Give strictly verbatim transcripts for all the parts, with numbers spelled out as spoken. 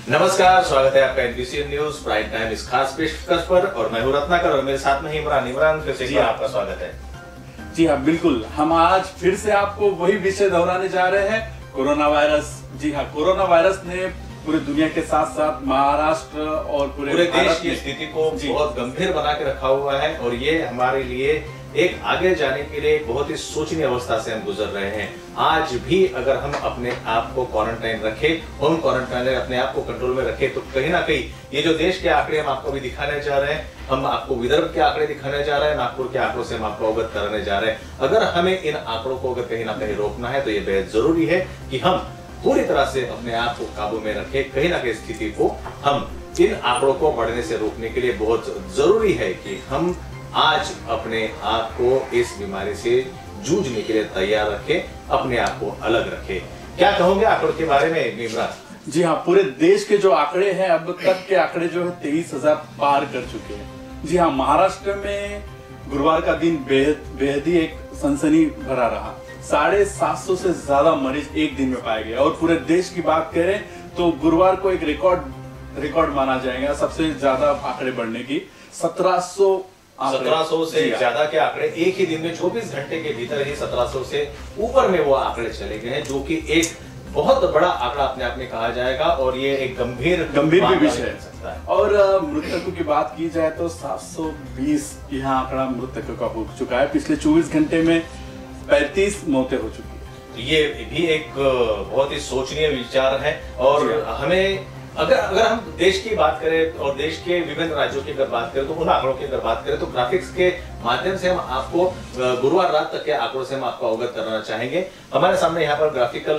नमस्कार, स्वागत है आपका एनबीसी न्यूज प्राइम टाइम इस खास पेशकश पर और मैं हूं रत्नाकर और मेरे साथ में ही इमरान इमरान फिर से आपका स्वागत है। जी हाँ, बिल्कुल। हम आज फिर से आपको वही विषय दोहराने जा रहे हैं, कोरोना वायरस। जी हाँ, कोरोना वायरस ने पूरे दुनिया के साथ साथ महाराष्ट्र और पूरे, पूरे देश की स्थिति को बहुत गंभीर बना के रखा हुआ है और ये हमारे लिए एक आगे जाने के लिए बहुत ही सोचनीय अवस्था से हम गुजर रहे हैं। आज भी अगर हम अपने आप को क्वारंटाइन रखें, होम क्वारंटाइन अपने आप को कंट्रोल में रखें, तो कहीं ना कहीं ये जो देश के आंकड़े हम आपको भी दिखाने जा रहे हैं, हम आपको विदर्भ के आंकड़े दिखाने जा रहे हैं, नागपुर के आंकड़ों से हम आपको अवगत कराने जा रहे हैं। अगर हमें इन आंकड़ों को अगर कहीं ना कहीं रोकना है तो ये बेहद जरूरी है कि हम पूरी तरह से अपने आप को काबू में रखें। कहीं ना कहीं स्थिति को हम इन आंकड़ों को बढ़ने से रोकने के लिए बहुत जरूरी है कि हम आज अपने आप को इस बीमारी से जूझने के लिए तैयार रखें, अपने आप को अलग रखें। क्या कहोगे आंकड़ों के बारे में इमरान? जी हाँ, पूरे देश के जो आंकड़े हैं, अब तक के आंकड़े जो है तेईस हजार पार कर चुके हैं। जी हाँ, महाराष्ट्र में गुरुवार का दिन बेहद बेहद ही एक सनसनी भरा रहा। साढ़े सात सौ से ज्यादा मरीज एक दिन में पाए गए और पूरे देश की बात करें तो गुरुवार को एक रिकॉर्ड रिकॉर्ड माना जाएगा सबसे ज्यादा आंकड़े बढ़ने की। सत्रह सौ सत्रह सौ से ज्यादा के आंकड़े एक ही दिन में चौबीस घंटे के भीतर ही सत्रह सौ से ऊपर में वो आंकड़े चले गए हैं, जो कि एक बहुत बड़ा आंकड़ा अपने आप में कहा जाएगा और ये एक गंभीर गंभीर भी विषय है। और मृतकों की बात की जाए तो सात सौ बीस यहाँ आंकड़ा मृतकों का हो चुका है। पिछले चौबीस घंटे में पैंतीस मौतें हो चुकी है। ये भी एक बहुत ही सोचनीय विचार है और हमें अगर अगर हम देश की बात करें और देश के विभिन्न राज्यों की अगर बात करें तो उन आंकड़ों की अगर बात करें तो ग्राफिक्स के माध्यम से हम आपको गुरुवार रात तक के आंकड़ों से हम आपको अवगत कराना चाहेंगे। हमारे सामने यहाँ पर ग्राफिकल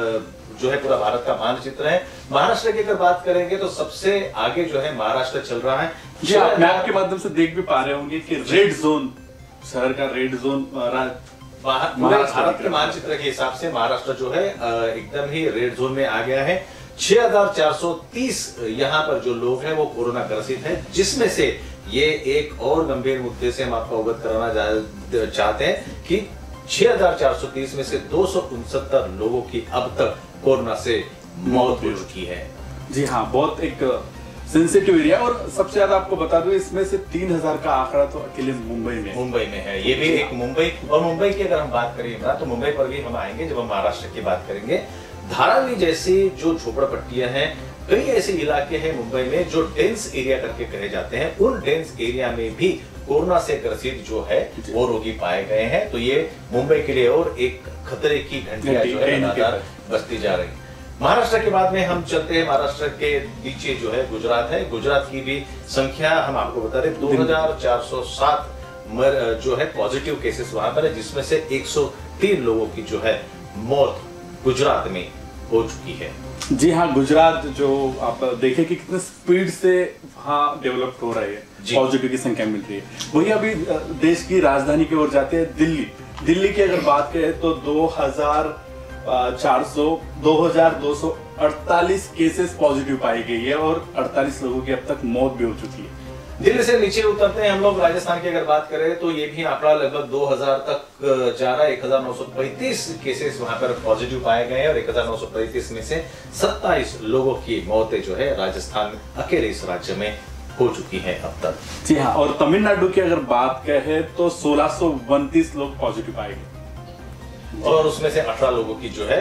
जो है पूरा भारत का मानचित्र है। महाराष्ट्र की अगर बात करेंगे तो सबसे आगे जो है महाराष्ट्र चल रहा है। जी, आप मैप के माध्यम से देख भी पा रहे होंगे कि रेड जोन, शहर का रेड जोन भारत के मानचित्र के हिसाब से महाराष्ट्र जो है एकदम ही रेड जोन में आ गया है। छह हजार चार सौ तीस यहाँ पर जो लोग हैं वो कोरोना ग्रसित हैं, जिसमें से ये एक और गंभीर मुद्दे से हम आपको अवगत कराना चाहते हैं कि छह हजार चार सौ तीस में से दो सौ उनसत्तर लोगों की अब तक कोरोना से मौत हो चुकी है। जी हाँ, बहुत एक सेंसिटिव एरिया। और सबसे ज्यादा आपको बता दूं, इसमें से तीन हजार का आंकड़ा तो अकेले मुंबई में मुंबई में है। ये भी एक मुंबई और मुंबई की अगर हम बात करें तो मुंबई पर भी हम आएंगे जब हम महाराष्ट्र की बात करेंगे। धारावी जैसी जो झोपड़पट्टियां हैं, कई ऐसे इलाके हैं मुंबई में जो डेंस एरिया करके कहे जाते हैं, उन डेंस एरिया में भी कोरोना से ग्रसित जो है वो रोगी पाए गए हैं। तो ये मुंबई के लिए और एक खतरे की घंटियां जो है लगातार बजती जा रही। महाराष्ट्र के बाद में हम चलते हैं, महाराष्ट्र के नीचे जो है गुजरात है। गुजरात की भी संख्या हम आपको बता दें दो हजार चार सौ सात जो है पॉजिटिव केसेस वहां पर है, जिसमें से एक सौ तीन लोगों की जो है मौत गुजरात में हो चुकी है। जी हाँ, गुजरात जो आप देखें कि कितने स्पीड से वहाँ डेवलप हो रही है, पॉजिटिव की संख्या मिल रही है। वही अभी देश की राजधानी की ओर जाते हैं दिल्ली। दिल्ली की अगर बात करें तो दो हजार चार सौ दो हजार दो सौ अड़तालीस केसेस पॉजिटिव पाई गई है और अड़तालीस लोगों की अब तक मौत भी हो चुकी है। दिल्ली से नीचे उतरते हैं हम लोग, राजस्थान की अगर बात करें तो ये भी आंकड़ा लगभग दो हजार तक जा रहा है। एक हजार नौ सौ पैंतीस केसेस वहां पर पॉजिटिव पाए गए हैं और एक हजार नौ सौ पैंतीस में से सत्ताईस लोगों की मौतें जो है राजस्थान अकेले इस राज्य में हो चुकी है अब तक। जी हाँ, और तमिलनाडु की अगर बात करें तो सोलह सौ उनतीस लोग पॉजिटिव पाए गए और उसमें से अठारह लोगों की जो है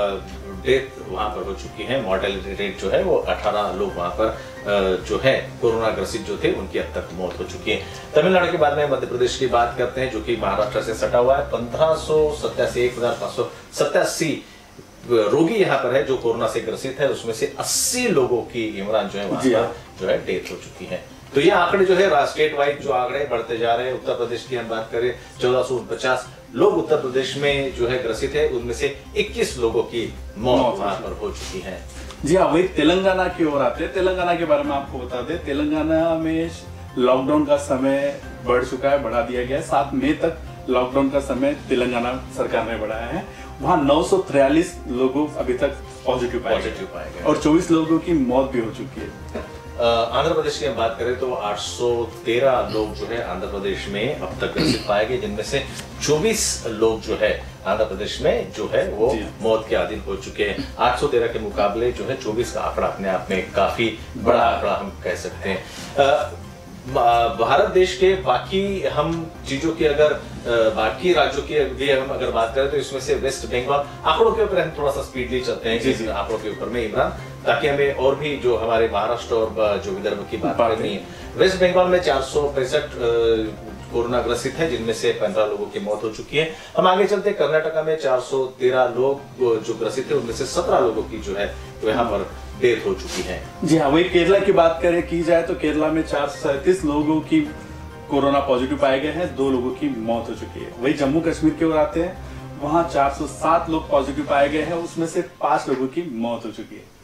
डेथ वहां पर हो चुकी है। मॉर्टेलिटी रेट जो है वो अठारह लोग वहां पर जो है कोरोना ग्रसित जो थे उनकी अब तक मौत हो चुकी है। तमिलनाडु के बाद में मध्य प्रदेश की बात करते हैं जो कि महाराष्ट्र से सटा हुआ है। पंद्रह सौ सत्तासी एक हजार पांच सौ सत्तासी रोगी यहाँ पर है जो कोरोना से ग्रसित है, उसमें से अस्सी लोगों की इमरान जो है वहां पर जो है डेथ हो चुकी है। तो ये आंकड़े जो है स्टेट वाइज जो आंकड़े बढ़ते जा रहे हैं। उत्तर प्रदेश की हम बात करें चौदह सौ उनपचास लोग उत्तर प्रदेश में जो है ग्रसित है, उनमें से इक्कीस लोगों की मौत वहां पर हो चुकी है। जी हाँ, वही तेलंगाना की ओर आते हैं। तेलंगाना के बारे में आपको बता दें, तेलंगाना में लॉकडाउन का समय बढ़ चुका है, बढ़ा दिया गया है। सात मई तक लॉकडाउन का समय तेलंगाना सरकार ने बढ़ाया है। वहाँ नौ सौ तिरालीस लोगों अभी तक पॉजिटिव पाए गए और चौबीस लोगों की मौत भी हो चुकी है। आंध्र प्रदेश की हम बात करें तो आठ सौ तेरह लोग जो है आंध्र प्रदेश में अब तक ग्रसित पाए गए, जिनमें से चौबीस लोग जो है आंध्र प्रदेश में जो है वो मौत के अधीन हो चुके हैं। आठ सौ तेरह के मुकाबले जो है चौबीस का आंकड़ा अपने आप में काफी बड़ा आंकड़ा हम कह सकते हैं। भारत देश के बाकी हम चीजों की अगर बाकी राज्यों की भी हम अगर बात करें तो इसमें से वेस्ट बंगाल, आंकड़ों के ऊपर हम थोड़ा सा स्पीडली चलते हैं इस आंकड़ों के ऊपर में इमरान, ताकि हमें और भी जो हमारे महाराष्ट्र और जो विदर्भ की बात करनी है। वेस्ट बंगाल में चार सौ पैंसठ कोरोना ग्रसित है, जिनमें से पंद्रह लोगों की मौत हो चुकी है। हम आगे चलते हैं, कर्नाटका में चार सौ तेरह लोग जो ग्रसित है, उनमें से सत्रह लोगों की जो है तो यहाँ पर डेथ हो चुकी है। जी हाँ, वही केरला की बात करें की जाए तो केरला में चार सौ सैंतीस लोगों की कोरोना पॉजिटिव पाए गए हैं, दो लोगों की मौत हो चुकी है। वही जम्मू कश्मीर की ओर आते हैं, वहाँ चार सौ सात लोग पॉजिटिव पाए गए हैं, उसमें से पांच लोगों की मौत हो चुकी है।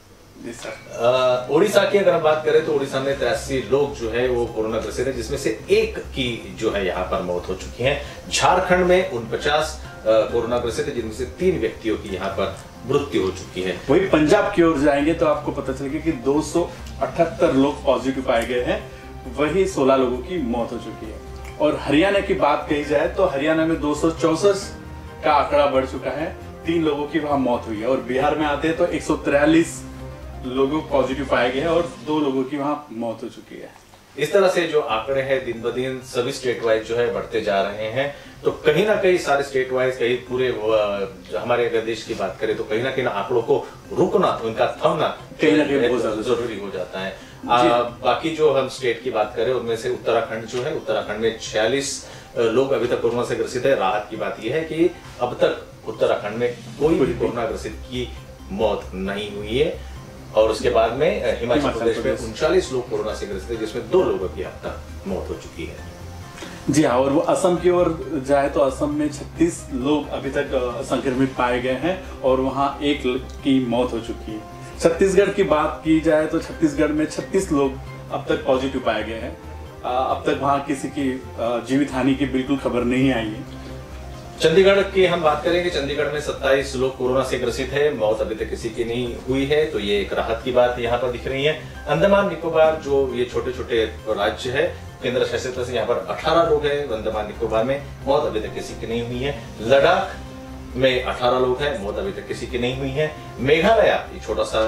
ओडिशा की अगर हम बात करें तो ओडिशा में तिरासी लोग जो है वो कोरोना ग्रसित है, जिसमें से एक की जो है यहाँ पर मौत हो चुकी है। झारखंड में उनपचास कोरोना ग्रसित है, जिनमें से तीन व्यक्तियों की यहाँ पर मृत्यु हो चुकी है। वही पंजाब की ओर जाएंगे तो आपको पता चलेगा कि दो सौ अठहत्तर लोग पॉजिटिव पाए गए हैं, वही सोलह लोगों की मौत हो चुकी है। और हरियाणा की बात कही जाए तो हरियाणा में दो सौ चौसठ का आंकड़ा बढ़ चुका है, तीन लोगों की वहां मौत हुई है। और बिहार में आते हैं तो एक सौ तिरालीस लोगों पॉजिटिव पाए गए हैं और दो लोगों की वहां मौत हो चुकी है। इस तरह से जो आंकड़े हैं दिन ब दिन सभी स्टेट वाइज जो है बढ़ते जा रहे हैं। तो कहीं ना कहीं सारे स्टेट वाइज, कहीं पूरे हमारे अगर देश की बात करें तो कहीं ना कहीं आंकड़ों को रुकना, उनका थमना कहीं ना कहीं बहुत जरूरी हो जाता है। आ, बाकी जो हम स्टेट की बात करें उनमें से उत्तराखंड जो है, उत्तराखंड में छियालीस लोग अभी तक कोरोना से ग्रसित है। राहत की बात यह है कि अब तक उत्तराखंड में कोई भी कोरोना ग्रसित की मौत नहीं हुई है। और उसके बाद में हिमाचल प्रदेश में उनचालीस लोग कोरोना से ग्रसित है, जिसमें दो लोगों की अब तक मौत हो चुकी है। जी हाँ, और वो असम की ओर जाए तो असम में छत्तीस लोग अभी तक संक्रमित पाए गए हैं और वहाँ एक की मौत हो चुकी है। छत्तीसगढ़ की बात की जाए तो छत्तीसगढ़ में छत्तीस लोग अब तक पॉजिटिव पाए गए हैं। अब तक वहाँ किसी की जीवित हानि की बिल्कुल खबर नहीं आई है। चंडीगढ़ की हम बात करेंगे, चंडीगढ़ में सत्ताईस लोग कोरोना से ग्रसित है, मौत अभी तक किसी की नहीं हुई है, तो ये एक राहत की बात यहाँ पर दिख रही है। अंडमान निकोबार जो ये छोटे छोटे राज्य है, केंद्र शासित प्रदेश, यहाँ पर अठारह लोग हैं अंडमान निकोबार में, मौत अभी तक किसी की नहीं हुई है। लद्दाख में अठारह लोग हैं, मौत अभी तक किसी की नहीं हुई है। मेघालय ये छोटा सा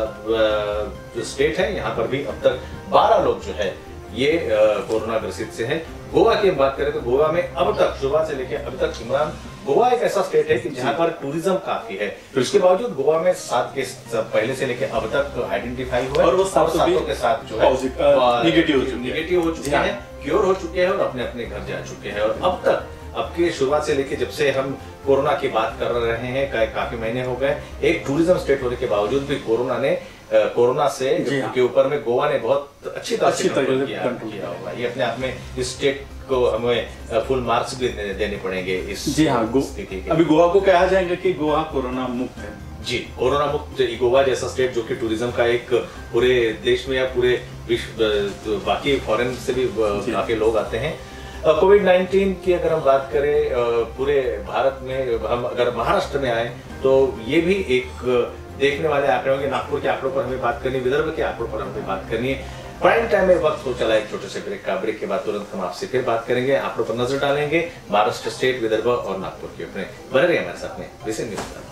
जो स्टेट है, यहाँ पर भी अब तक बारह लोग जो है ये कोरोना ग्रसित से हैं। गोवा की बात करें तो गोवा में अब तक शुरुआत से लेकर अभी तक इमरान, गोवा एक ऐसा स्टेट है कि जहां पर टूरिज्म काफी है, तो इसके बावजूद गोवा में सात केस पहले से लेकर अब तक आइडेंटिफाई हुआ और वो सातों के साथ जो है निगेटिव निगेटिव हो चुके हैं, क्योर हो चुके हैं और अपने अपने घर जा चुके हैं। और अब तक अब की शुरुआत से लेकर जब से हम कोरोना की बात कर रहे हैं, काफी महीने हो गए, एक टूरिज्म स्टेट होने के बावजूद भी कोरोना ने कोरोना से के ऊपर में गोवा ने बहुत अच्छी तरह से कंट्रोल किया, किया होगा। ये अपने आप में इस स्टेट को हमें फुल मार्क्स भी देने पड़ेंगे इस जी हाँ, स्थिति के। अभी गोवा को कहा जाएगा कि गोवा कोरोना मुक्त है। जी, कोरोना मुक्त गोवा जैसा स्टेट जो कि टूरिज्म का एक पूरे देश में या पूरे विश्व, बाकी फॉरेन से भी काफी लोग आते हैं। कोविड नाइन्टीन की अगर हम बात करें पूरे भारत में, हम अगर महाराष्ट्र में आए तो ये भी एक देखने वाले आंकड़े होंगे। नागपुर के आंकड़ों पर हमें बात करनी, विदर्भ के आंकड़ों पर हमें बात करनी है। प्राइम टाइम में वक्त हो चला एक छोटे से ब्रेक का। ब्रेक के बाद तुरंत हम आपसे फिर बात करेंगे, आंकड़ों पर नजर डालेंगे, महाराष्ट्र स्टेट, विदर्भ और नागपुर के अपने। बने रहिए हमारे साथ में विजन न्यूज पर।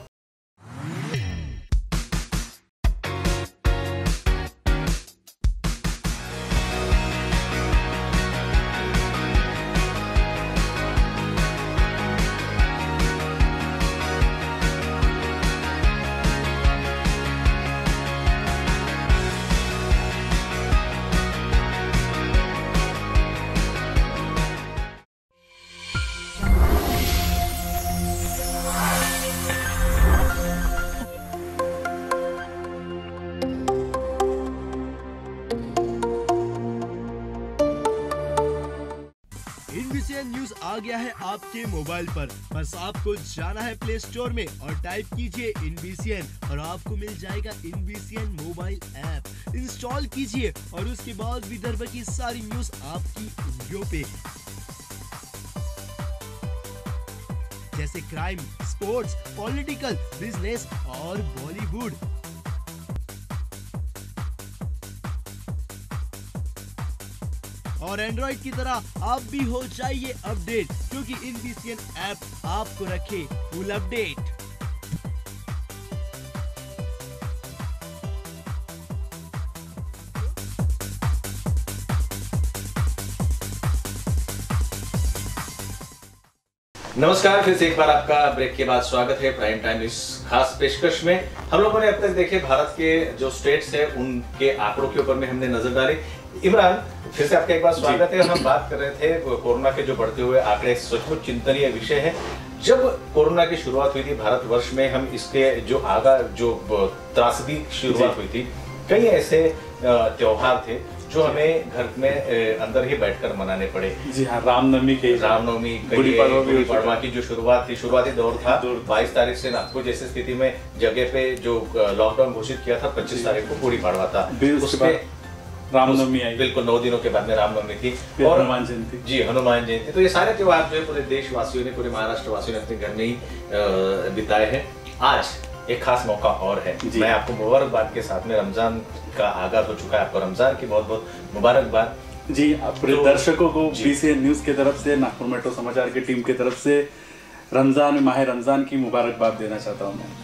इनबीसीएन न्यूज आ गया है आपके मोबाइल पर। बस आपको जाना है प्ले स्टोर में और टाइप कीजिए इनबीसीएन और आपको मिल जाएगा इनबीसीएन मोबाइल ऐप। इंस्टॉल कीजिए और उसके बाद विदर्भ की सारी न्यूज आपकी उंगलियों पे, जैसे क्राइम, स्पोर्ट्स, पॉलिटिकल, बिजनेस और बॉलीवुड। और एंड्रॉइड की तरह आप भी हो जाइए अपडेट, क्योंकि इनबीसीएन ऐप आपको रखे फुल अपडेट। नमस्कार, फिर से एक बार आपका ब्रेक के बाद स्वागत है प्राइम टाइम इस खास पेशकश में। हम लोगों ने अब तक देखे भारत के जो स्टेट्स है उनके आंकड़ों के ऊपर में हमने नजर डाली। इमरान, फिर से आपका एक बार स्वागत है। हम बात कर रहे थे कोरोना के जो बढ़ते हुए आंकड़े, सचमुच चिंतनीय विषय है। जब कोरोना की शुरुआत हुई थी भारतवर्ष में, हम इसके जो आगा जो त्रासदी शुरुआत हुई थी, कई ऐसे त्योहार थे जो हमें घर में अंदर ही बैठकर मनाने पड़े। जी हाँ, रामनवमी के रामनवमी गुड़ी पड़वा की जो शुरुआत थी, शुरुआती दौर था बाईस तारीख से। नागपुर जैसी स्थिति में जगह पे जो लॉकडाउन घोषित किया था पच्चीस तारीख को गुड़ी पड़वा था, उसमें रामनवमी आई। बिल्कुल, नौ दिनों के बाद में रामनवमी थी और हनुमान जयंती। जी, हनुमान जयंती। तो ये सारे त्योहार जो है पूरे देशवासियों ने, पूरे महाराष्ट्र वासियों ने अपने घर में ही बिताए हैं। आज एक खास मौका और है। मैं आपको मुबारकबाद के साथ में, रमजान का आगाज हो चुका है, आपको रमजान की बहुत बहुत मुबारकबाद। जी, पूरे तो, दर्शकों को बीसीएन न्यूज की तरफ से, नागपुर मेट्रो समाचार की टीम की तरफ से रमजान माह रमजान की मुबारकबाद देना चाहता हूँ मैं।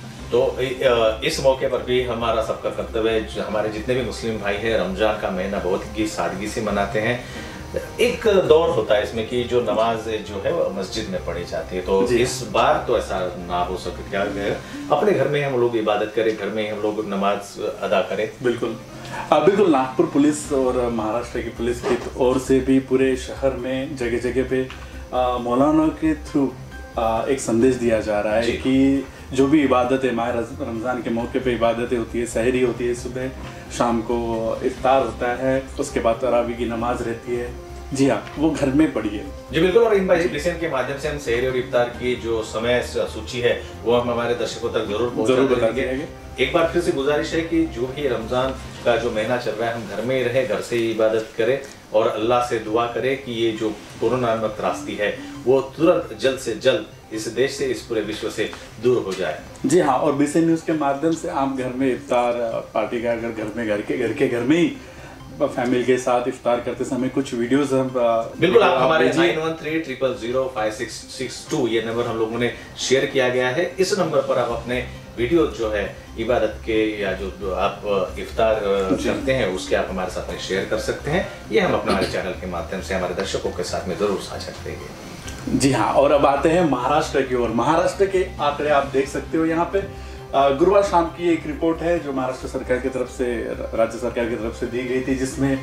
तो इस मौके पर भी हमारा सबका कर्तव्य है, हमारे जितने भी मुस्लिम भाई हैं रमजान का महीना बहुत ही सादगी से मनाते हैं। एक दौर होता है इसमें कि जो नमाज जो है वो मस्जिद में पढ़ी जाती है, तो इस बार तो ऐसा ना हो सके। क्या अपने घर में हम लोग इबादत करें, घर में हम लोग नमाज अदा करें। बिल्कुल बिल्कुल नागपुर पुलिस और महाराष्ट्र की पुलिस की ओर से भी पूरे शहर में जगह जगह पे मौलाना के थ्रू एक संदेश दिया जा रहा है कि जो भी इबादत है, माह रमज़ान के मौके पे इबादतें होती है, सहरी होती है, सुबह शाम को इफ्तार होता है, उसके बाद तरावी की नमाज रहती है। जी हाँ, वो घर में पढ़िए। जी बिल्कुल। और इन बीसीएन के माध्यम से हम सहरी और इफ्तार की जो समय सूची है वो हम हमारे दर्शकों तक जरूर जरूर बता देंगे। एक बार फिर से गुजारिश है कि जो भी रमजान का जो महीना चल रहा है, हम घर में ही रहे, घर से ही इबादत करें और अल्लाह से दुआ करें कि ये जो कोरोना नामक त्रासदी है वो तुरंत जल्द से जल्द इस देश से, इस पूरे विश्व से दूर हो जाए। जी हाँ, और बीसीएन न्यूज के माध्यम से आप घर में इफ्तार पार्टी का, अगर घर में घर के घर के घर में ही फैमिली के साथ इफ्तार करते समय कुछ वीडियोस हम बिल्कुल आप हमारे nine one three triple zero five six six two ये नंबर हम लोगों ने शेयर किया गया है। इस नंबर पर आप अपने वीडियो जो है इबादत के या जो आप इफ्तार करते हैं उसके आप हमारे साथ में शेयर कर सकते हैं। ये हम अपने हमारे चैनल के माध्यम से हमारे दर्शकों के साथ में जरूर साझा करेंगे। जी हाँ, और अब आते हैं महाराष्ट्र की ओर। महाराष्ट्र के आंकड़े आप देख सकते हो यहाँ पे। गुरुवार शाम की एक रिपोर्ट है जो महाराष्ट्र सरकार की तरफ से, राज्य सरकार की तरफ से दी गई थी, जिसमें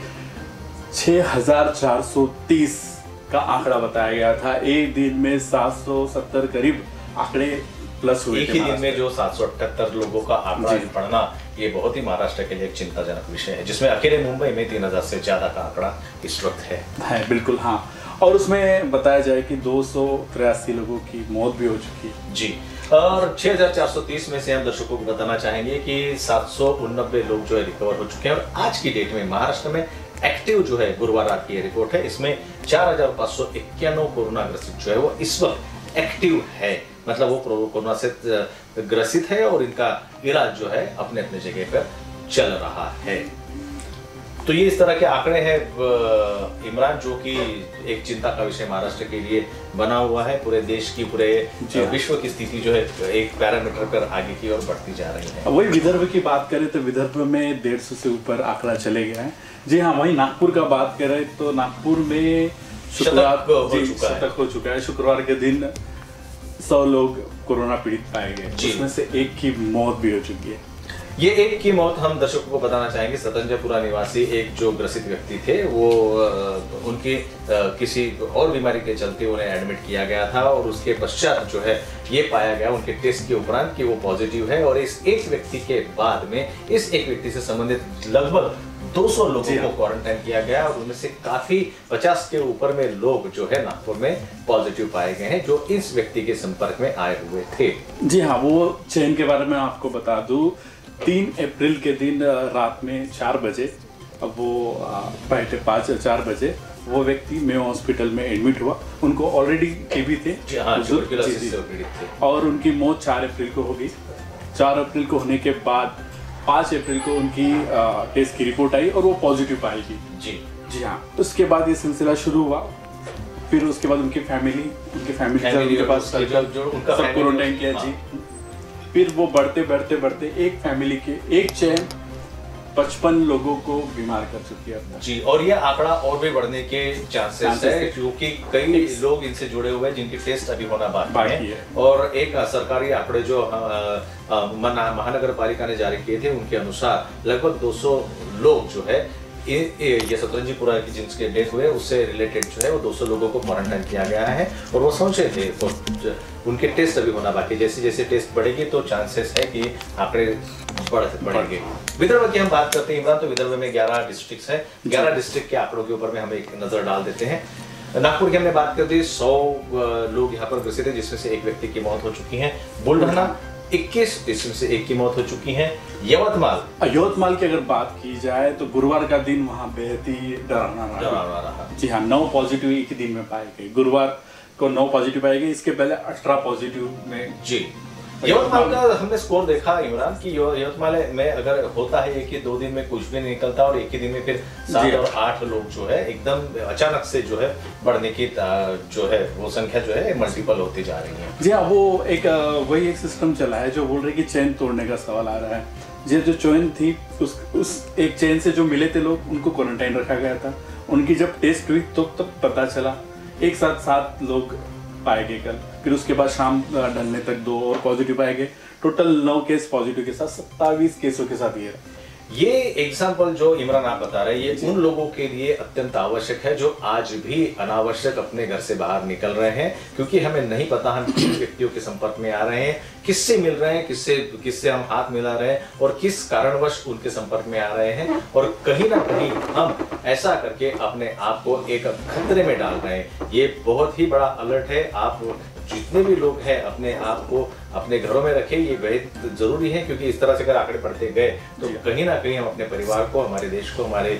छह हजार चार सौ तीस का आंकड़ा बताया गया था। एक दिन में सात सौ सत्तर करीब आंकड़े प्लस हुए। एक ही दिन में जो सात सौ अठहत्तर लोगों का आंकड़ा पढ़ना, ये बहुत ही महाराष्ट्र के लिए एक चिंताजनक विषय है, जिसमें अकेले मुंबई में तीन हजार से ज्यादा का आंकड़ा इस वक्त है। है बिल्कुल, हाँ। और उसमें बताया जाए कि दो सौ तिरासी लोगों की मौत भी हो चुकी है। जी, और छह हजार चार सौ तीस में से हम दर्शकों को बताना चाहेंगे कि सात सौ उननबे लोग जो है रिकवर हो चुके हैं। और आज की डेट में महाराष्ट्र में एक्टिव जो है, गुरुवार रात की रिपोर्ट है, इसमें चार हजार पाँच सौ इक्यानवे कोरोना ग्रसित जो है वो इस वक्त एक्टिव है, मतलब वो कोरोना से ग्रसित है और इनका इलाज जो है अपने अपने जगह पर चल रहा है। तो ये इस तरह के आंकड़े हैं इमरान, जो कि एक चिंता का विषय महाराष्ट्र के लिए बना हुआ है। पूरे देश की, पूरे विश्व की स्थिति जो है एक पैरामीटर पर आगे की ओर बढ़ती जा रही है। वही विदर्भ की बात करें तो विदर्भ में डेढ़ सौ से ऊपर आंकड़ा चले गया है। जी हाँ, वही नागपुर का बात करें तो नागपुर में शुक्रवार शतक हो चुका है। शुक्रवार के दिन सौ लोग कोरोना पीड़ित पाए गए, जिसमें से एक की मौत भी हो चुकी है। ये एक की मौत हम दर्शकों को बताना चाहेंगे, सतंजयपुरा निवासी एक जो ग्रसित व्यक्ति थे, वो उनकी किसी और बीमारी के चलते उन्हें एडमिट किया गया था और उसके पश्चात जो है ये पाया गया उनके टेस्ट के उपरांत कि वो पॉजिटिव है। और इस एक व्यक्ति के बाद में इस एक व्यक्ति से संबंधित लगभग दो सौ लोगों को क्वारंटाइन किया गया और उनमें से काफी पचास के ऊपर में लोग जो है नागपुर में पॉजिटिव पाए गए हैं, जो इस व्यक्ति के संपर्क में आए हुए थे। जी हाँ, वो चेन के बारे में आपको बता दूं, तीन अप्रैल के दिन रात में चार बजे, अब वो पहले पाँच चार बजे वो व्यक्ति मेयो हॉस्पिटल में एडमिट हुआ। उनको ऑलरेडी टीबी थे, हाँ, थे और उनकी मौत चार अप्रैल को हो गई। चार अप्रैल को होने के बाद पाँच अप्रैल को उनकी टेस्ट की रिपोर्ट आई और वो पॉजिटिव पाई गई। जी, जी हाँ, उसके बाद ये सिलसिला शुरू हुआ। फिर उसके बाद उनकी फैमिली उनकी फैमिली फैमिली उनके पास जो जो उनका सब क्वारंटाइन किया जी। फिर वो बढ़ते बढ़ते बढ़ते एक फैमिली के एक चेन पचपन लोगों को बीमार कर चुकी है जी। और ये आंकड़ा और भी बढ़ने के चांसेस है, क्योंकि कई लोग इनसे जुड़े हुए हैं जिनकी टेस्ट अभी होना बाकी है।, है और एक सरकारी आंकड़े जो महानगर पालिका ने जारी किए थे उनके अनुसार लगभग दो सौ लोग जो है ये ये सतरंजीपुरा की जिनके डेथ हुए उससे रिलेटेड जो है वो दो सौ लोगों को क्वारंटाइन किया गया है। और वो समझे थे तो उनके टेस्ट अभी होना बाकी, जैसे जैसे टेस्ट बढ़ेगी तो चांसेस है कि आंकड़े बढ़ बढ़ेंगे। विदर्भ की हम बात करते हैं इमरान, तो विदर्भ में ग्यारह डिस्ट्रिक्ट है। ग्यारह डिस्ट्रिक्ट के आंकड़ों के ऊपर में हम एक नजर डाल देते हैं। नागपुर की हमने बात कर दी, सौ लोग यहाँ पर ग्रसित है जिसमें से एक व्यक्ति की मौत हो चुकी है। बुलढाना इक्कीस, इसमें से एक की मौत हो चुकी है। यवतमाल यवतमाल की अगर बात की जाए तो गुरुवार का दिन वहाँ बेहद ही डरावना रहा। रहा जी हाँ, नौ पॉजिटिव एक ही दिन में पाए गए। गुरुवार को नौ पॉजिटिव पाए गए, इसके पहले अठारह पॉजिटिव में जी। यवतमाल का हमने स्कोर देखा इमरान की यवतमाल में अगर होता है कि दो दिन में कुछ भी नहीं निकलता और एक ही दिन में फिर सात और आठ लोग जो है एकदम अचानक से जो है बढ़ने की जो है वो संख्या जो है मल्टीपल होती जा रही है। जी हाँ, वो एक वही एक सिस्टम चला है जो बोल रहे कि चेन तोड़ने का सवाल आ रहा है। ये जो चेन थी उस उस एक चेन से जो मिले थे लोग उनको क्वारंटाइन रखा गया था। उनकी जब टेस्ट हुई तो तब पता चला एक साथ सात लोग पाए गए कल। फिर उसके बाद शाम ढलने तक दो और पॉजिटिव पाए गए। टोटल नौ केस पॉजिटिव के साथ सत्ताईस केसों के साथ ये ये एग्जाम्पल जो इमरान आप बता रहे हैं ये उन लोगों के लिए अत्यंत आवश्यक है जो आज भी अनावश्यक अपने घर से बाहर निकल रहे हैं, क्योंकि हमें नहीं पता हम किन व्यक्तियों के संपर्क में आ रहे हैं, किससे मिल रहे हैं, किससे किससे हम हाथ मिला रहे हैं और किस कारणवश उनके संपर्क में आ रहे हैं। और कहीं ना कहीं हम ऐसा करके अपने आप को एक खतरे में डाल रहे हैं। ये बहुत ही बड़ा अलर्ट है। आप जितने भी लोग हैं अपने आप को अपने घरों में रखें, ये बेहद जरूरी है, क्योंकि इस तरह से अगर आंकड़े बढ़ते गए तो कहीं ना कहीं हम अपने परिवार को, हमारे देश को, हमारे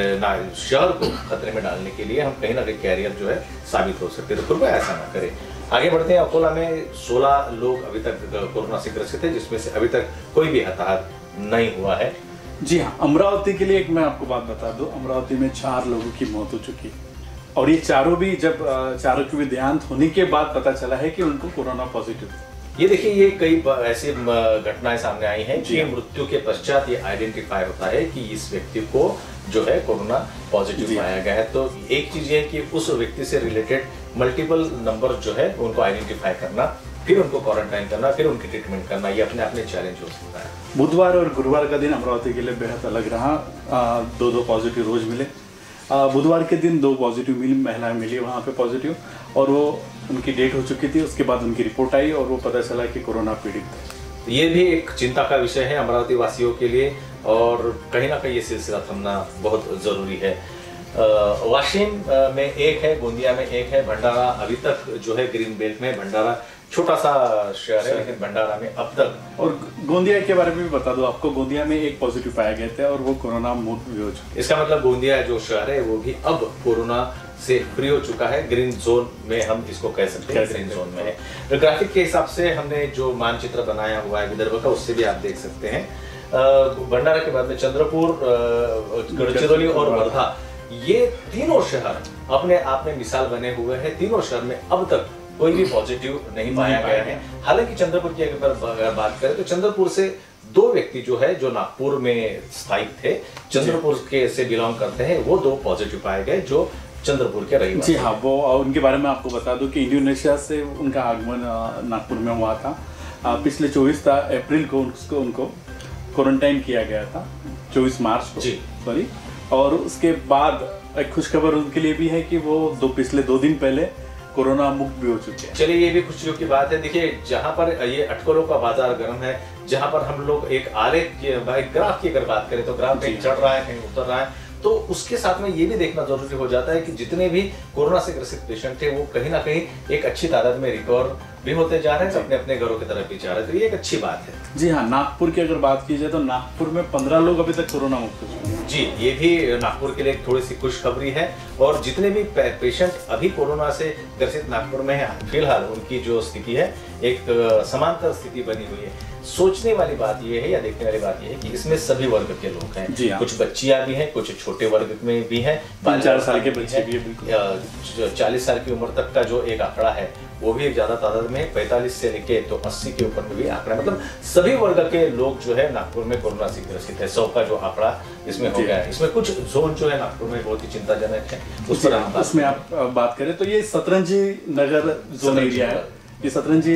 शहर को खतरे में डालने के लिए हम कहीं ना कहीं कैरियर जो है साबित हो सकते हैं। तो कृपया ऐसा ना करें। आगे बढ़ते हैं। अकोला में सोलह लोग अभी तक कोरोना से ग्रसित है, जिसमें से अभी तक कोई भी हताहत नहीं हुआ है। जी हाँ, अमरावती के लिए एक मैं आपको बात बता दूं, अमरावती में चार लोगों की मौत हो चुकी है और ये चारों भी जब चारों की भी देहांत होने के बाद पता चला है कि उनको कोरोना पॉजिटिव। ये देखिए, ये कई ऐसी घटनाएं सामने आई हैं कि मृत्यु के पश्चात ये आइडेंटिफाई होता है कि इस व्यक्ति को जो है कोरोना पॉजिटिव पाया गया है। तो एक चीज है कि उस व्यक्ति से रिलेटेड मल्टीपल नंबर जो है उनको आइडेंटिफाई करना, फिर उनको क्वारंटाइन करना, फिर उनकी ट्रीटमेंट करना, ये अपने अपने चैलेंज हो सकता है। बुधवार और गुरुवार का दिन अमरावती के लिए बेहद अलग रहा। दो दो पॉजिटिव रोज मिले। बुधवार के दिन दो पॉजिटिव मिली, महिलाएं मिली वहाँ पे पॉजिटिव, और वो उनकी डेट हो चुकी थी। उसके बाद उनकी रिपोर्ट आई और वो पता चला कि कोरोना पीड़ित थे। ये भी एक चिंता का विषय है अमरावती वासियों के लिए और कहीं ना कहीं ये सिलसिला थमना बहुत जरूरी है। वाशिम में एक है, गोंदिया में एक है, भंडारा अभी तक जो है ग्रीन बेल्ट में, भंडारा छोटा सा शहर है लेकिन भंडारा में अब तक। और गोंदिया के बारे में भी बता दो आपको, गोंदिया में एक पॉजिटिव पाया गया था और वो कोरोना मुक्त भी हो चुका। इसका मतलब गोंदिया जो शहर है वो भी अब कोरोना से फ्री हो चुका है। ग्रीन जोन में हम इसको कह सकते हैं, ग्रीन जोन में है। तो ग्राफिक के हिसाब से हमने जो मानचित्र बनाया हुआ है विदर्भ का, उससे भी आप देख सकते हैं। भंडारा के बाद में चंद्रपुर, गढ़चिरौली और वर्धा, ये तीनों शहर अपने आप में मिसाल बने हुए हैं। तीनों शहर में अब तक कोई भी पॉजिटिव नहीं पाया गया है। हालांकि चंद्रपुर की अगर बात करें तो चंद्रपुर से दो व्यक्ति जो है जो नागपुर में स्थायिक थे, चंद्रपुर के से बिलोंग करते हैं, वो दो पॉजिटिव पाए गए जो चंद्रपुर के रही। जी हाँ, वो उनके बारे में आपको बता दूं कि इंडोनेशिया से उनका आगमन नागपुर में हुआ था। पिछले चौबीस अप्रैल को उसको उनको क्वारंटाइन किया गया था, चौबीस मार्च को सॉरी। और उसके बाद एक खुशखबर उनके लिए भी है कि वो दो पिछले दो दिन पहले कोरोना मुक्त भी हो चुके हैं। चलिए, ये भी खुशियों की बात है। देखिए, जहां पर ये अटकलों का बाजार गर्म है, जहां पर हम लोग एक आलेख की, ग्राफ की अगर बात करें तो ग्राफ कहीं चढ़ रहा है, कहीं उतर रहा है, तो उसके साथ में ये भी देखना जरूरी हो जाता है कि जितने भी कोरोना से ग्रसित पेशेंट थे वो कहीं ना कहीं एक अच्छी तादाद में रिकवर भी होते जा रहे हैं, अपने अपने घरों की तरफ भी जा रहे हैं। तो ये एक अच्छी बात है। जी हाँ, नागपुर की अगर बात की जाए तो नागपुर में पंद्रह लोग अभी तक कोरोना मुक्त हो चुके हैं। जी, ये भी नागपुर के लिए थोड़ी सी खुशखबरी है। और जितने भी पेशेंट अभी कोरोना से ग्रसित नागपुर में है, फिलहाल उनकी जो स्थिति है एक समांतर स्थिति बनी हुई है। सोचने वाली बात यह है या देखने वाली बात यह है कि इसमें सभी वर्ग के लोग हैं। जी हाँ। कुछ बच्चियां भी हैं, कुछ छोटे वर्ग में भी हैं, तीन चार साल के बच्चे भी हैं, बिल्कुल चालीस साल की उम्र तक का जो एक आंकड़ा है वो भी एक ज्यादा तादाद में है, पैंतालीस से लेके तो अस्सी के ऊपर में भी आंकड़ा, मतलब सभी वर्ग के लोग जो है नागपुर में कोरोना से ग्रसित है। सौ का जो आंकड़ा इसमें हो गया है। इसमें कुछ जोन जो है नागपुर में बहुत ही चिंताजनक है, उस पर हम उसमें आप बात करें तो ये सतरंजी नगर जोन एरिया है। ये सतरंजी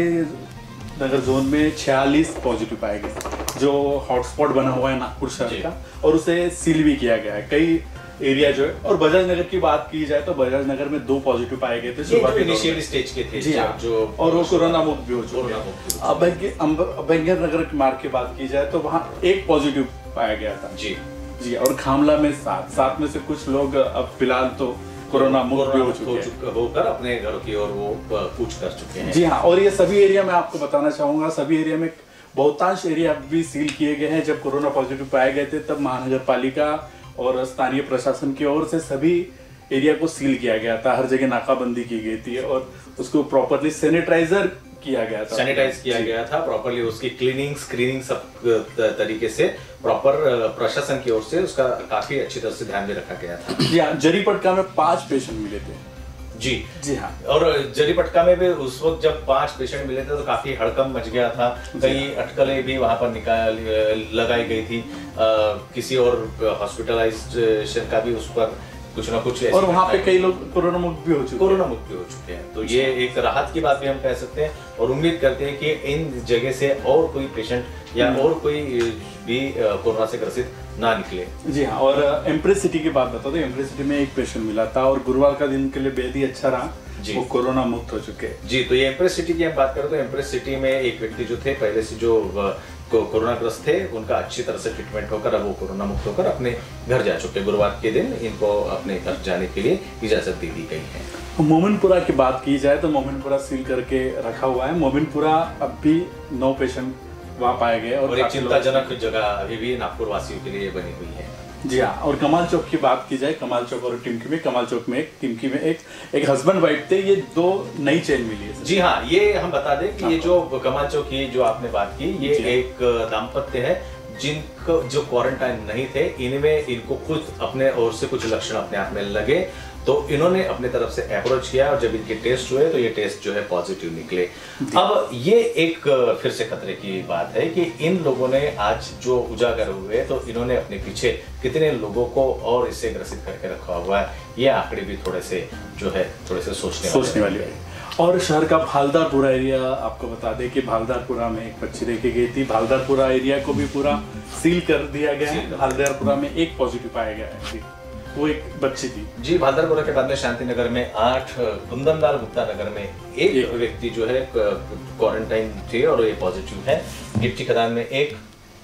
नगर जोन में छियालीस पॉजिटिव पाए गए, जो हॉटस्पॉट बना हुआ है नागपुर शहर का, और उसे सील भी किया गया है कई एरिया जो है। और बजाज नगर की बात की जाए तो बजाज नगर में दो पॉजिटिव पाए गए थे शुरुआती इनिशियल स्टेज के थे। जी हाँ, जो और वो कोरोना मुक्त भी हो चुके हैं। अब अभयंकर नगर की मार्ग की बात की जाए तो वहाँ एक पॉजिटिव पाया गया था। जी जी और खामला में सात सात में से कुछ लोग अब फिलहाल तो कोरोना मुक्त भी हो चुके हैं, होकर अपने घरों की ओर वो कूच कर चुके हैं। जी हाँ, और ये सभी एरिया में आपको बताना चाहूंगा, सभी एरिया में बहुतांश एरिया अब भी सील किए गए हैं। जब कोरोना पॉजिटिव पाए गए थे तब महानगर पालिका और स्थानीय प्रशासन की ओर से सभी एरिया को सील किया गया था, हर जगह नाकाबंदी की गई थी और उसको प्रॉपर्ली सैनिटाइजर किया गया था, सैनिटाइज किया गया था प्रॉपर्ली, उसकी क्लीनिंग स्क्रीनिंग सब तरीके से प्रॉपर प्रशासन की ओर से उसका काफी अच्छी तरह से ध्यान भी रखा गया था। जी हाँ, जरीपटका में पांच पेशेंट मिले थे। जी जी हाँ, और जरीपटका में भी उस वक्त जब पांच पेशेंट मिले थे तो काफी हड़कंप मच गया था, कई अटकलें भी वहां पर निकाल लगाई गई थी, आ, किसी और हॉस्पिटलाइजेशन का भी उस पर कुछ ना कुछ, और वहाँ पे कई लोग कोरोना मुक्त भी हो चुके कोरोना मुक्त भी हो चुके हैं। तो ये एक राहत की बात भी हम कह सकते हैं और उम्मीद करते हैं कि इन जगह से और कोई पेशेंट या और कोई भी कोरोना से ग्रसित ना निकले। जी हाँ, और एम्प्रेस सिटी की बात बता दो, एम्प्रेस सिटी में एक पेशेंट मिला था और गुरुवार का दिन के लिए बेहद ही अच्छा रहा, वो कोरोना मुक्त हो चुके हैं। जी, तो ये एम्प्रेस सिटी की हम बात करें तो एम्प्रेस सिटी में एक व्यक्ति जो थे पहले से जो को कोरोना ग्रस्त थे, उनका अच्छी तरह से ट्रीटमेंट होकर अब वो कोरोना मुक्त होकर अपने घर जा चुके। गुरुवार के दिन इनको अपने घर जाने के लिए इजाजत दे दी गई है। मोमिनपुरा की बात की जाए तो मोमिनपुरा सील करके रखा हुआ है। मोमिनपुरा अब भी नौ पेशेंट वहाँ पाए गए और, और एक चिंताजनक जगह अभी भी नागपुर वासियों के लिए बनी हुई है। जी हाँ, और कमाल चौक की बात की जाए, कमाल चौक और टिमकी में, कमाल चौक में एक टिमकी में एक एक हस्बैंड वाइफ थे, ये दो नई चेन मिली है। जी हाँ, ये हम बता दें कि ये जो कमाल चौक की जो आपने बात की, ये एक दाम्पत्य है जिनको जो क्वारंटाइन नहीं थे, इनमें इनको खुद अपने ओर से कुछ लक्षण अपने आप में लगे तो इन्होंने अपने तरफ से अप्रोच किया और जब इनके टेस्ट हुए तो ये टेस्ट जो है पॉजिटिव निकले। अब ये एक फिर से खतरे की बात है कि इन लोगों ने आज जो उजागर हुए तो इन्होंने अपने पीछे कितने लोगों को और इससे ग्रसित करके रखा हुआ है, ये आंकड़े भी थोड़े से जो है थोड़े से सोचने सोचने वाली है। और शहर का भालदारपुरा एरिया आपको बता दें कि भालदारपुरा में एक बच्ची देखी गई थी, भालदारपुरा एरिया को भी पूरा सील कर दिया गया है। भालदारपुरा में एक पॉजिटिव पाया गया है, वो एक बच्ची थी। जी, भालदारपुरा के बाद में शांति नगर में आठ, कुंदनलाल गुप्ता नगर में एक, एक व्यक्ति जो है क्वारंटाइन थे और ये पॉजिटिव है। गिट्टी खदान में एक,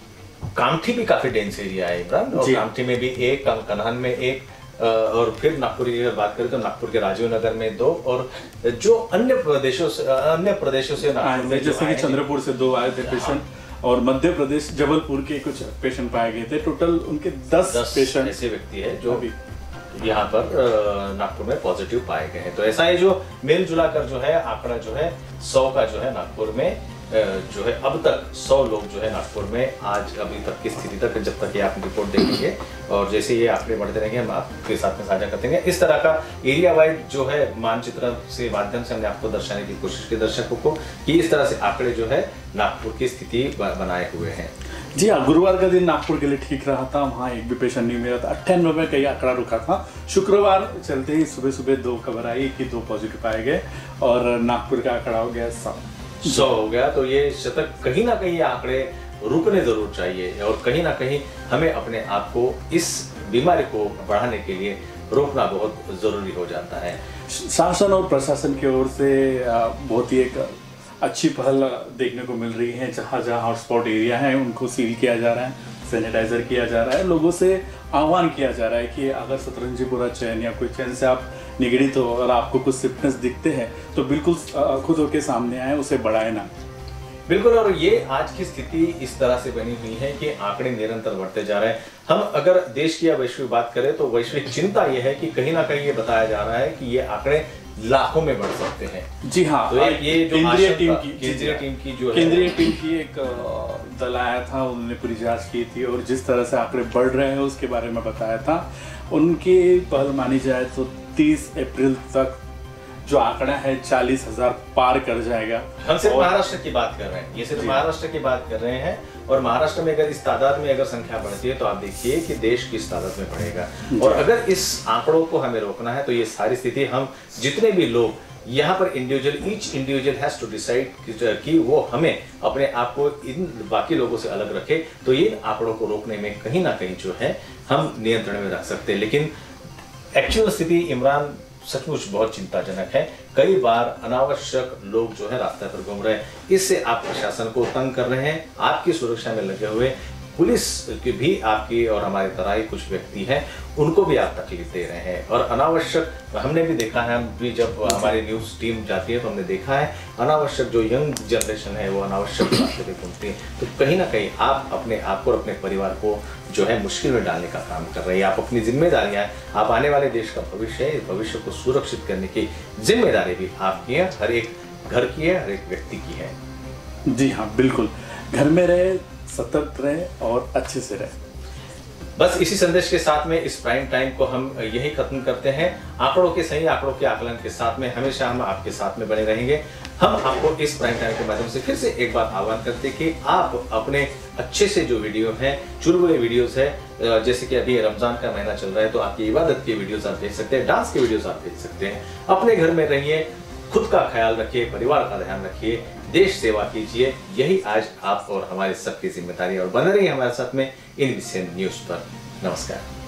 कामठी भी काफी डेंस एरिया है इमरान, और कामठी में भी एक, कन्हान में एक, और फिर नागपुर की अगर बात करें तो नागपुर के राजीव नगर में दो, और जो अन्य प्रदेशों से अन्य प्रदेशों से जैसे कि चंद्रपुर से दो आए थे पेशेंट, और मध्य प्रदेश जबलपुर के कुछ पेशेंट पाए गए थे। टोटल उनके दस, दस पेशेंट ऐसे व्यक्ति है जो भी यहाँ पर नागपुर में पॉजिटिव पाए गए हैं। तो ऐसा है जो मेल जुला कर जो है आंकड़ा जो है सौ का जो है नागपुर में जो है अब तक सौ लोग जो है नागपुर में आज अभी तक की स्थिति तक, जब तक ये आप रिपोर्ट देखेंगे और जैसे ये आंकड़े बढ़ते रहेंगे हम आपके साथ में साझा करते हैं। इस तरह का एरिया वाइज जो है मानचित्र से माध्यम से हमने आपको दर्शाने की कोशिश की दर्शकों को कि इस तरह से आंकड़े जो है नागपुर की स्थिति बनाए हुए हैं। जी हाँ, गुरुवार का दिन नागपुर के लिए ठीक रहा था, वहाँ एक भी पेशेंट नहीं मिला था। अट्ठानवे में कई आंकड़ा रुका था। शुक्रवार चलते ही सुबह सुबह दो खबर आई कि दो पॉजिटिव पाए गए और नागपुर का आंकड़ा हो गया सौ सौ हो गया। तो ये शतक कहीं ना कहीं आंकड़े रुकने जरूर चाहिए और कहीं ना कहीं हमें अपने आप को इस बीमारी को बढ़ाने के लिए रोकना बहुत जरूरी हो जाता है। शासन और प्रशासन की ओर से बहुत ही एक अच्छी पहल देखने को मिल रही है। जहाँ जहाँ हॉटस्पॉट एरिया है उनको सील किया जा रहा है, सैनिटाइजर किया जा रहा है, लोगों से आह्वान किया जा रहा है कि अगर सतरंजीपुरा चैन या कोई चैन से आप निगड़ित हो और आपको कुछ सिम्पटम्स दिखते हैं तो बिल्कुल खुद होके सामने आए, उसे बढ़ाए ना। बिल्कुल, और ये आज की स्थिति इस तरह से बनी हुई है कि आंकड़े निरंतर बढ़ते जा रहे हैं। हम अगर देश की या वैश्विक बात करें तो वैश्विक चिंता यह है कि कहीं ना कहीं ये बताया जा रहा है कि ये आंकड़े लाखों में बढ़ सकते हैं। जी हाँ, तो ये जो केंद्रीय टीम की केंद्रीय टीम की जो केंद्रीय टीम की एक दल आया था, उन्होंने पूरी जांच की थी और जिस तरह से आंकड़े बढ़ रहे हैं उसके बारे में बताया था। उनकी पहल मानी जाए तो तीस अप्रैल तक जो आंकड़ा है चालीस हजार पार कर जाएगा। हम सिर्फ महाराष्ट्र की बात कर रहे हैं, ये सिर्फ महाराष्ट्र की बात कर रहे हैं, और महाराष्ट्र में अगर इस तादाद में अगर संख्या बढ़ती है तो आप देखिए कि देश किस तादाद में बढ़ेगा। और अगर इस आंकड़ों को हमें रोकना है तो ये सारी स्थिति हम जितने भी लोग यहाँ पर individual each individual has to decide कि वो हमें अपने आप को इन बाकी लोगों से अलग रखे, तो ये आंकड़ों को रोकने में कहीं ना कहीं जो है हम नियंत्रण में रख सकते हैं। लेकिन एक्चुअल स्थिति इमरान सचमुच बहुत चिंताजनक है। कई बार अनावश्यक लोग जो है रास्ते पर घूम रहे हैं, इससे आप प्रशासन को तंग कर रहे हैं, आपकी सुरक्षा में लगे हुए पुलिस की भी आपकी और हमारे तराई कुछ व्यक्ति हैं उनको भी आप तकलीफ दे रहे हैं। और अनावश्यक हमने भी देखा है, हम भी जब हमारी न्यूज़ टीम जाती है तो हमने देखा है अनावश्यक जो यंग जनरेशन है वो अनावश्यक रास्ते पे घूमती है। तो कहीं ना कहीं आप अपने आप को और अपने परिवार को जो है मुश्किल में डालने का काम कर रहे हैं। आप अपनी जिम्मेदारियां, आप आने वाले देश का भविष्य है, इस भविष्य को सुरक्षित करने की जिम्मेदारी भी आपकी है, हर एक घर की है, हर एक व्यक्ति की है। जी हाँ, बिल्कुल। घर में रहे, सतर्क रहे और अच्छे से रहे। बस इसी संदेश के साथ में इस प्राइम टाइम को हम यही खत्म करते हैं। आंकड़ों के सही आंकड़ों के आकलन के साथ में हमेशा हम आपके साथ में बने रहेंगे। हम आपको इस प्राइम टाइम के माध्यम से फिर से एक बार आह्वान करते हैं कि आप अपने अच्छे से जो वीडियो हैं, चुने हुए वीडियोस है, जैसे कि अभी रमजान का महीना चल रहा है तो आपकी इबादत के वीडियोस आप भेज सकते हैं, डांस के वीडियोस आप भेज सकते हैं। अपने घर में रहिए, खुद का ख्याल रखिए, परिवार का ध्यान रखिए, देश सेवा कीजिए, यही आज आप और हमारे सबकी जिम्मेदारी। और बने रहिए हमारे साथ में इनबीसीएन न्यूज पर। नमस्कार।